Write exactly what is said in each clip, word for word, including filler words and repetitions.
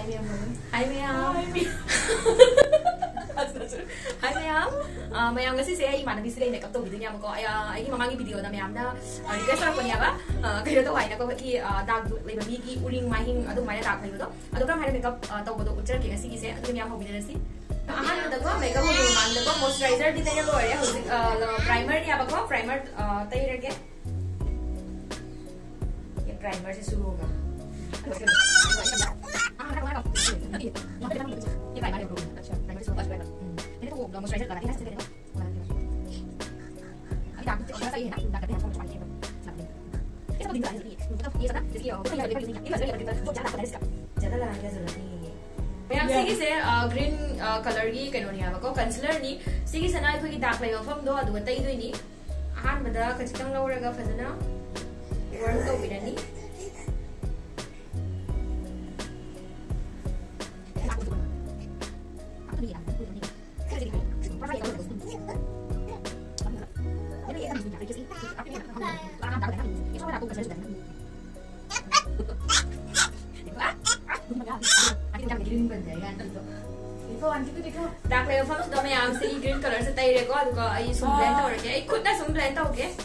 Hi ma'am. Hi ma'am. Hi ma'am. Ma'am ngasi saya iman nabi sila makeup to video niya ko. Ay ay mamangi video na ma'am na request ra ko niya ba. Kayo to ay nako ki dag labor mi ki uling mahing adu mai dag kayo to. Adu kam hai makeup to bodo ujar ki ngasi ki se adu niya ho video si. Ahan da ko makeup ho man da ko moisturizer di tayo lo ya ho primer niya ba ko primer tayo rage. Ye primer se शुरू होगा. ये primer है programme अच्छा primer से first primer मैंने तो वो moisturiser लगा दिया है इससे देखो अभी दाग थोड़ा सा ये है ना दाग करते हैं थोड़ा पानी में ये सब दिन लगाने के लिए मतलब ये सब ना जैसे ये तो ये देखो ये मॉइस्चराइजर करते हैं बहुत ज्यादा होता है इसका ज्यादा लगाने की जरूरत नहीं है मैं आप सिगी से ग्रीन कलर की कैनो नहीं आवा को कंसीलर नी सिगी से ना अखोगी दाग लैबा फम दो अदुगा तै दोइनी अहानबदा खचितंग लौरगा फजना वर्क तौबिरनी ग्रीन बन जाएगा तो देखो आंटी को देखो डार्क लेयर फॉर्म्स दो मैं आम से ग्रीन कलर से तय रेको अदुगा आई सुम ब्लेंड हो गया एक खुद ना सुम ब्लेंड हो गया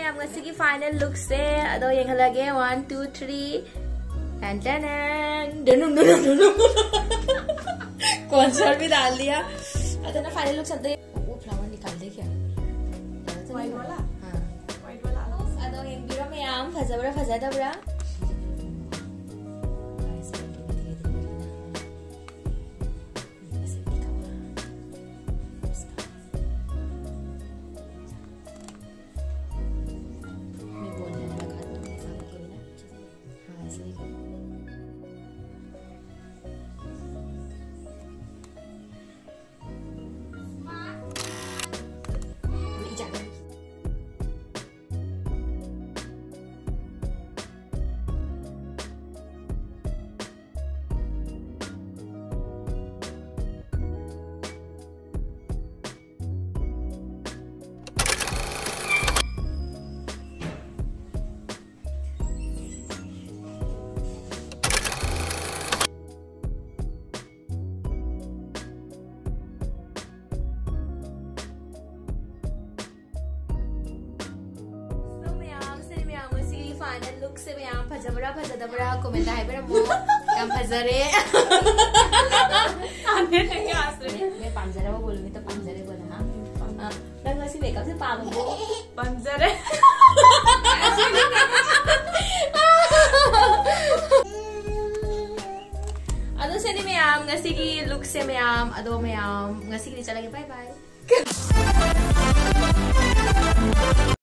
मैम ngasi की फाइनल लुक से अदो yengalage one two three टन टन डनुम डनुम डनुम कॉन्सर्ट भी डाल दिया अदो ना फाइनल लुक चलते वो फ्लावर निकाल दे क्या वाइट वाला हां वाइट वाला अदो yengbiro मैम फजबरा फजदबरा फाइनल लुक से मैं यहाँ फजबरा फजदबरा कमेंट है मेरा मुंह यहाँ फजरे आने नहीं आ रही मैं पंजरा वो बोलूँगी तो पंजरे बोला हाँ मैं वैसे मेकअप से पागल हूँ पंजरे अदो से नहीं मैं आम ngasi की लुक से मैं आम अदो मैं आम ngasi की चला गया बाय बाय